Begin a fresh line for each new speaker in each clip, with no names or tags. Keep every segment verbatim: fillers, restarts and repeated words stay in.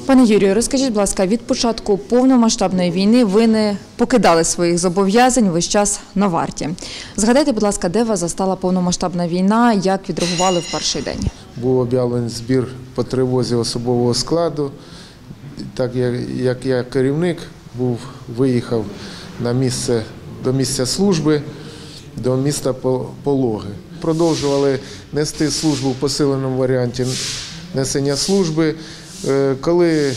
Пане Юрію, розкажіть, будь ласка, від початку повномасштабної війни ви не покидали своїх зобов'язань, весь час на варті. Згадайте, будь ласка, де вас застала повномасштабна війна, як відреагували в перший день?
Був об'явлений збір по тривозі особового складу. Так як я керівник, був, виїхав на місце, до місця служби, до міста Пологи. Продовжували нести службу в посиленому варіанті несення служби. Коли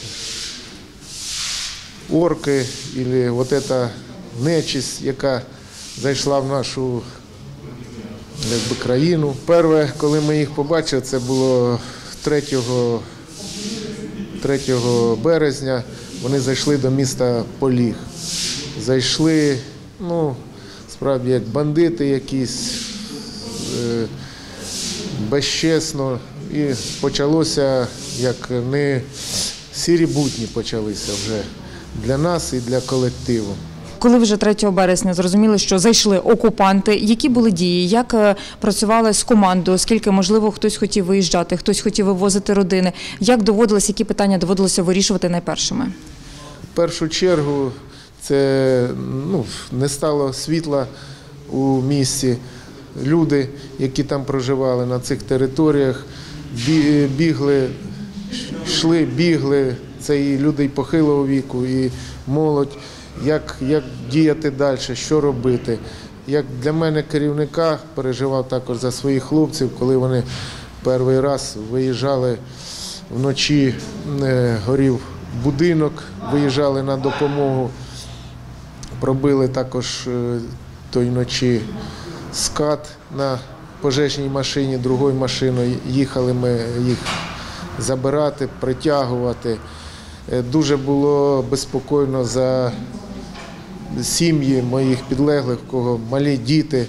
орки, або ось ця нечисть, яка зайшла в нашу якби, країну. Перше, коли ми їх побачили, це було третього березня, вони зайшли до міста Поліг. Зайшли, ну, справді, як бандити якісь, безчесно. І почалося, як не сірі будні почалися вже для нас і для колективу.
Коли вже третього березня зрозуміли, що зайшли окупанти, які були дії, як працювали з командою, оскільки, можливо, хтось хотів виїжджати, хтось хотів вивозити родини, як доводилось, які питання доводилося вирішувати найпершими?
В першу чергу це ну, не стало світла у місті. Люди, які там проживали на цих територіях, бігли, йшли, бігли, це і люди похилого віку, і молодь, як, як діяти далі, що робити. Як для мене керівника, переживав також за своїх хлопців, коли вони перший раз виїжджали вночі, горів будинок, виїжджали на допомогу, пробили також тої ночі скат на пожежній машині, другою машиною. Їхали ми їх забирати, притягувати. Дуже було безпокійно за сім'ї моїх підлеглих, у кого малі діти,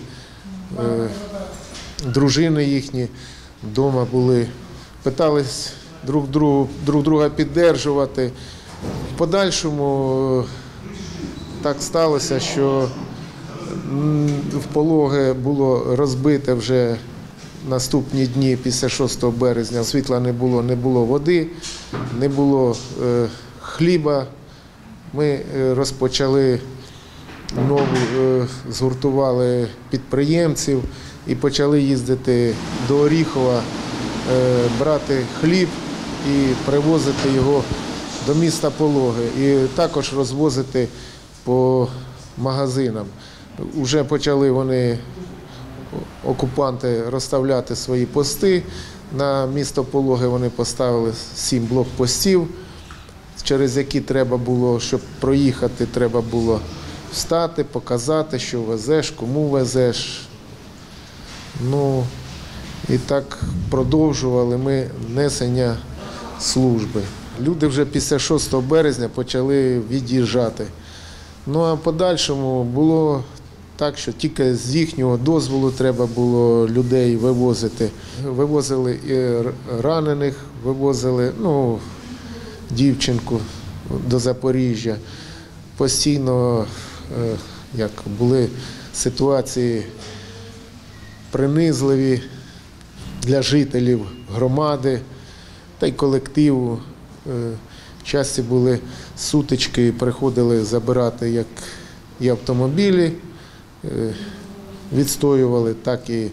дружини їхні вдома були. Питались друг, другу, друг друга підтримувати. В подальшому так сталося, що в Пологи було розбите вже наступні дні після шостого березня. Світла не було, не було води, не було е, хліба. Ми розпочали нову, е, згуртували підприємців і почали їздити до Оріхова, е, брати хліб і привозити його до міста Пологи. І також розвозити по магазинам. Уже почали вони, окупанти, розставляти свої пости. На місто Пологи вони поставили сім блокпостів, через які треба було, щоб проїхати, треба було встати, показати, що везеш, кому везеш. Ну, і так продовжували ми несення служби. Люди вже після шостого березня почали від'їжджати. Ну, а в подальшому було так, що тільки з їхнього дозволу треба було людей вивозити. Вивозили і ранених, вивозили, ну, дівчинку до Запоріжжя. Постійно, як були ситуації принизливі для жителів громади та й колективу. Часті були сутички, приходили забирати як і автомобілі, відстоювали, так і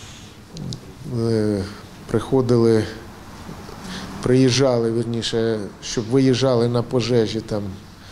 приходили, приїжджали, вірніше, щоб виїжджали на пожежі, там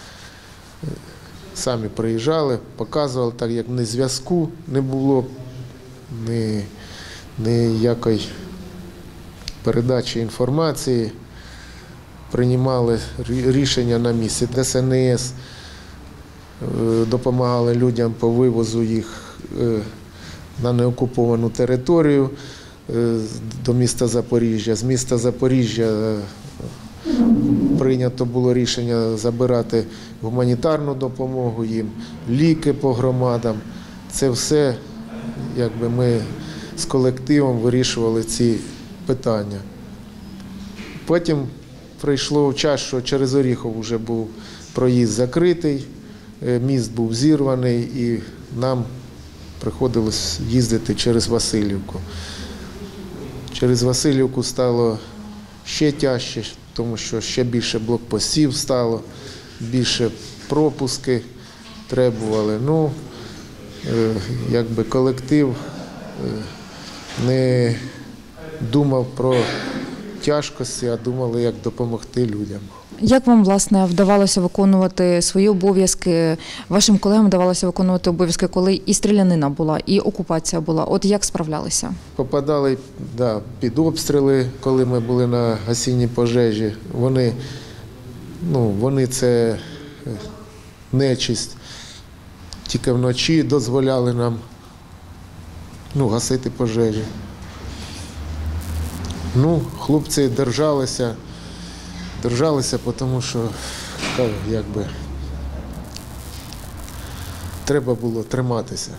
самі приїжджали, показували, так як ні зв'язку не було, ні, ніякої передачі інформації. Приймали рішення на місці. Де ес ен ес допомагали людям по вивозу їх на неокуповану територію до міста Запоріжжя. З міста Запоріжжя прийнято було рішення забирати гуманітарну допомогу їм, ліки по громадам. Це все, якби ми з колективом вирішували ці питання. Потім прийшло час, що через Оріхов вже був проїзд закритий, міст був зірваний і нам приходилось їздити через Василівку. Через Василівку стало ще тяжче, тому що ще більше блокпостів стало, більше пропуски требували. Ну, е, якби колектив е, не думав про тяжкості, а думали, як допомогти людям.
Як вам, власне, вдавалося виконувати свої обов'язки, вашим колегам вдавалося виконувати обов'язки, коли і стрілянина була, і окупація була? От як справлялися?
Попадали да, під обстріли, коли ми були на гасінні пожежі. Вони, ну, вони це нечисть. Тільки вночі дозволяли нам ну, гасити пожежі. Ну, хлопці держалися, держалися, тому що, якби, треба було триматися.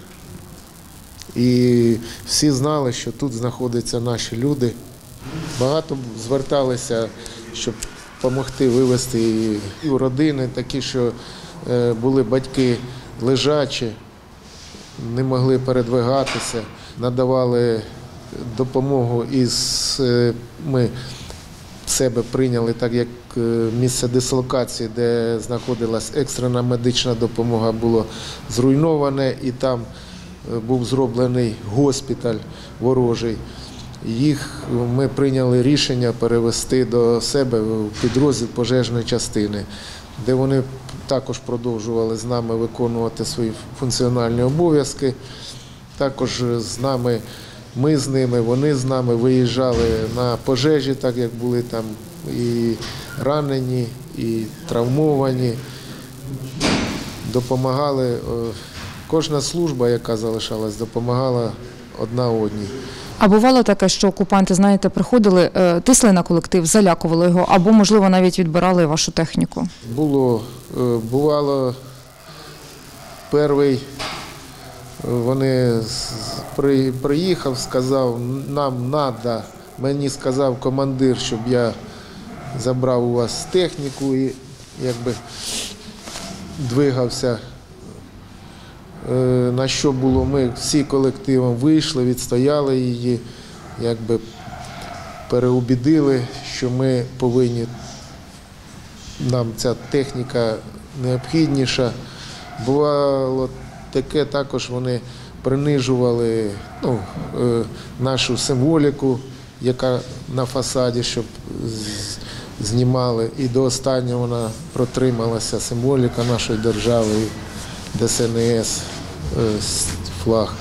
І всі знали, що тут знаходяться наші люди. Багато зверталися, щоб допомогти вивезти і в родини, такі, що були батьки лежачі, не могли передвигатися, надавали допомогу із ми себе прийняли так, як місце дислокації, де знаходилась екстрена медична допомога, було зруйноване, і там був зроблений госпіталь ворожий. Їх ми прийняли рішення перевести до себе в підрозділ пожежної частини, де вони також продовжували з нами виконувати свої функціональні обов'язки. Також з нами, ми з ними, вони з нами виїжджали на пожежі, так як були там і ранені, і травмовані, допомагали. Кожна служба, яка залишалась, допомагала одна одній.
А бувало таке, що окупанти, знаєте, приходили, тисли на колектив, залякували його, або, можливо, навіть відбирали вашу техніку?
Було, бувало, перший, вони приїхав, сказав, нам треба, мені сказав командир, щоб я забрав у вас техніку і якби двигався. На що було, ми всі колективом вийшли, відстояли її, якби переубідили, що ми повинні, нам ця техніка необхідніша. Бувало таке, також вони принижували ну, нашу символіку, яка на фасаді, щоб знімали. І до останнього вона протрималася, символіка нашої держави. Де ес ен ес, флаг.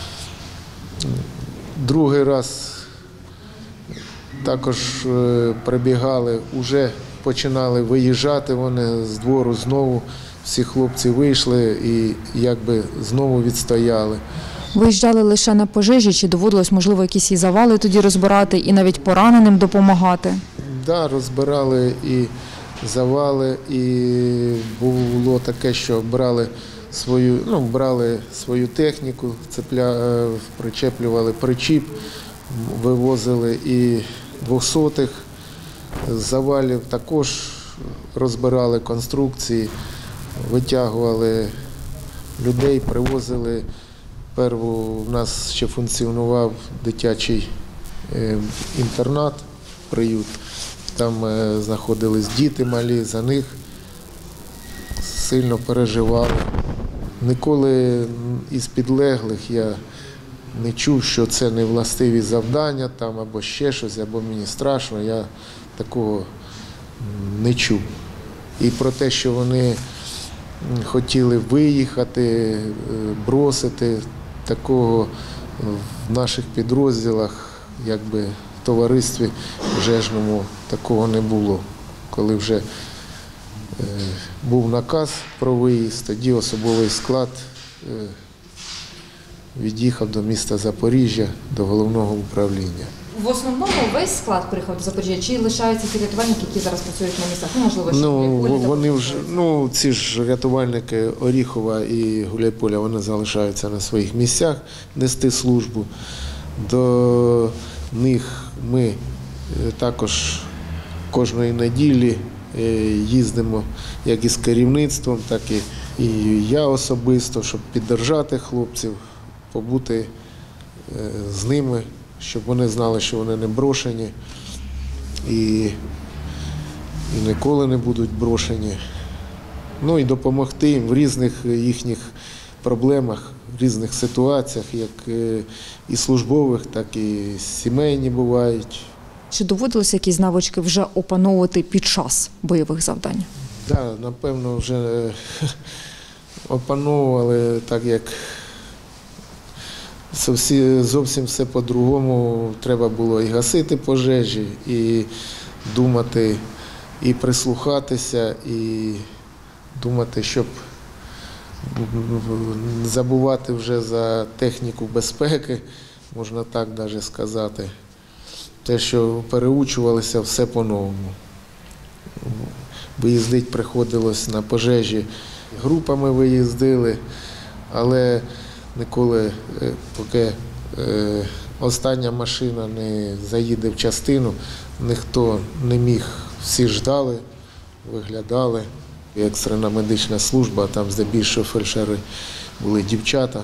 Другий раз також прибігали, вже починали виїжджати вони з двору знову. Всі хлопці вийшли і якби знову відстояли.
Виїжджали лише на пожежі, чи доводилось, можливо, якісь і завали тоді розбирати, і навіть пораненим допомагати? Так,
да, розбирали і завали, і було таке, що брали свою, ну, брали свою техніку, цепля, причеплювали причіп, вивозили і двохсотих, з завалів також розбирали конструкції, витягували людей, привозили. Першу у нас ще функціонував дитячий інтернат, приют. Там знаходились діти малі, за них сильно переживали. Ніколи із підлеглих я не чув, що це не властиві завдання там, або ще щось, або мені страшно, я такого не чув. І про те, що вони хотіли виїхати, бросити, такого в наших підрозділах, якби в товаристві пожежному, такого не було. Коли вже був наказ про виїзд, тоді особовий склад від'їхав до міста Запоріжжя, до головного управління.
В основному весь склад приїхав до Запоріжжя, чи лишаються ті рятувальники, які зараз працюють на місцях? Ну, можливо, ще
ну,
Гуляйполі,
вони вже, ну, ці ж рятувальники Оріхова і Гуляйполя, вони залишаються на своїх місцях нести службу. До них ми також кожної неділі їздимо як із керівництвом, так і, і я особисто, щоб підтримати хлопців, побути з ними, щоб вони знали, що вони не брошені. І і ніколи не будуть брошені. Ну і допомогти їм в різних їхніх проблемах, в різних ситуаціях, як і службових, так і сімейні бувають.
Чи доводилося якісь навички вже опановувати під час бойових завдань?
Так, да, напевно, вже опановували, так як зовсім все по-другому. Треба було і гасити пожежі, і думати, і прислухатися, і думати, щоб забувати вже за техніку безпеки, можна так навіть сказати. Те, що переучувалися все по-новому. Виїздити приходилось на пожежі, групами виїздили, але ніколи, поки остання машина не заїде в частину, ніхто не міг, всі ждали, виглядали. Екстрена медична служба, там здебільшого фельдшери були дівчата.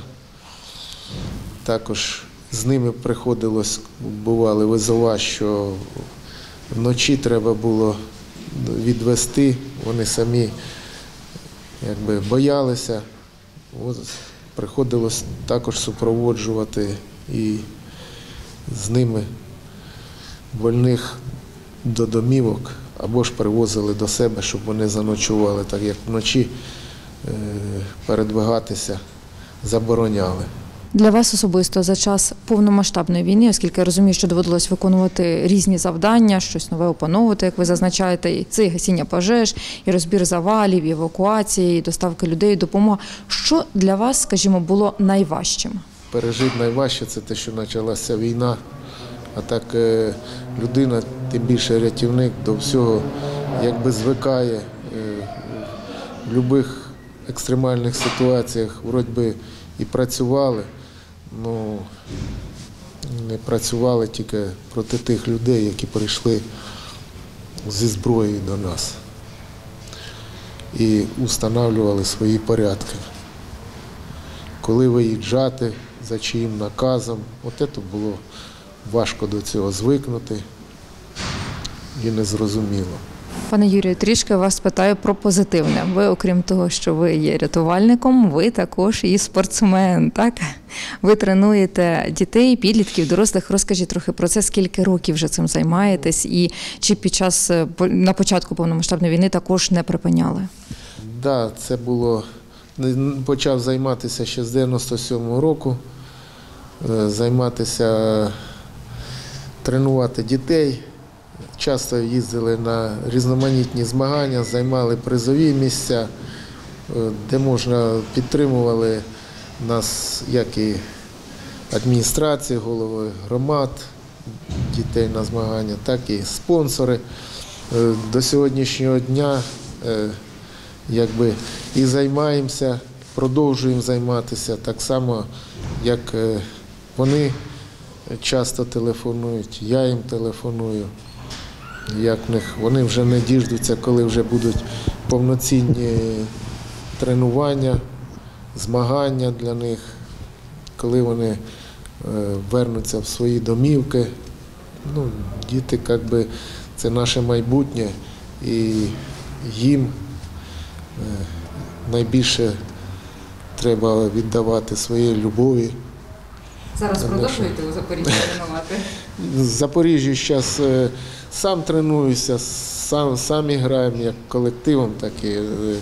Також з ними приходилось, бували визова, що вночі треба було відвести, вони самі якби боялися. От, приходилось також супроводжувати і з ними больних до домівок або ж привозили до себе, щоб вони заночували, так як вночі передвигатися забороняли.
Для вас особисто за час повномасштабної війни, оскільки я розумію, що доводилось виконувати різні завдання, щось нове опановувати, як ви зазначаєте, і це і гасіння пожеж, і розбір завалів, і евакуація, і доставки людей, допомога. Що для вас, скажімо, було найважчим?
Пережити найважче – це те, що почалася війна. А так людина, тим більше рятівник, до всього якби звикає в будь-яких екстремальних ситуаціях, вроді би і працювали, але не працювали тільки проти тих людей, які прийшли зі зброєю до нас і встановлювали свої порядки. Коли виїжджати, за чиїм наказом, от це було важко до цього звикнути і незрозуміло.
Пане Юрію, трішки вас питаю про позитивне. Ви, окрім того, що ви є рятувальником, ви також і спортсмен, так? Ви тренуєте дітей, підлітків, дорослих. Розкажіть трохи про це, скільки років вже цим займаєтесь і чи під час, на початку повномасштабної війни також не припиняли?
Так, да, це було, почав займатися ще з дев'яносто сьомого року, займатися, тренувати дітей. Часто їздили на різноманітні змагання, займали призові місця, де можна, підтримували нас як і адміністрації, голови громад, дітей на змагання, так і спонсори. До сьогоднішнього дня якби і займаємося, продовжуємо займатися так само, як вони часто телефонують, я їм телефоную. Як в них, вони вже не діждуться, коли вже будуть повноцінні тренування, змагання для них, коли вони вернуться в свої домівки. Ну, діти, якби, це наше майбутнє, і їм найбільше треба віддавати своєї любові.
Зараз продовжуєте у Запоріжжі тренувати?
В Запоріжжі зараз сам тренуюся, сам, самі граємо як колективом, так і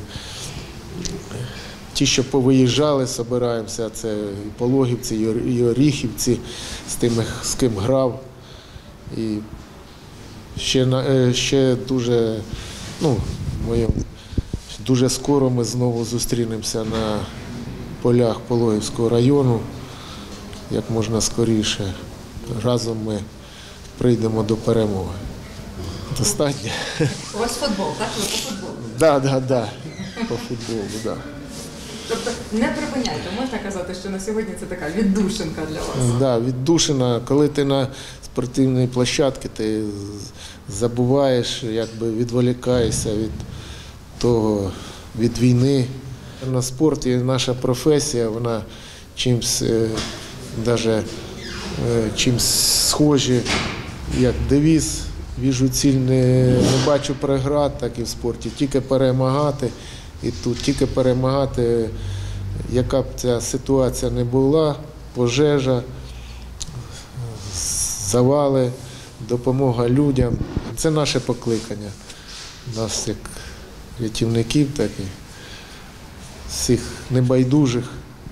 ті, що повиїжджали, збираємося, це і Пологівці, і Оріхівці, з тими, з ким грав. І ще, ще дуже, ну, моєму, дуже скоро ми знову зустрінемося на полях Пологівського району, як можна скоріше. Разом ми прийдемо до перемоги. Достатньо.
У вас футбол, так? Ви по футболу?
Так, так, так. По футболу, так.
Тобто не припиняйте, можна казати, що на сьогодні це така віддушинка для вас?
Так, віддушина. Коли ти на спортивній площадці, ти забуваєш, якби відволікаєшся від того, від війни. На спорті наша професія, вона чимось, навіть чимось схожі, як девіз віжу ціль, не, не бачу преград, так і в спорті. Тільки перемагати, і тут тільки перемагати, яка б ця ситуація не була, пожежа, завали, допомога людям. Це наше покликання. Нас як рятівників, так і всіх небайдужих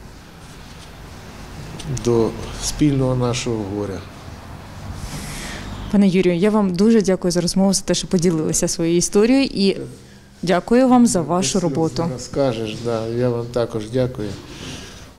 до спільного нашого горя.
Пане Юрію, я вам дуже дякую за розмову, за те, що поділилися своєю історією, і дякую вам за вашу роботу.
Скажеш, да, я вам також дякую.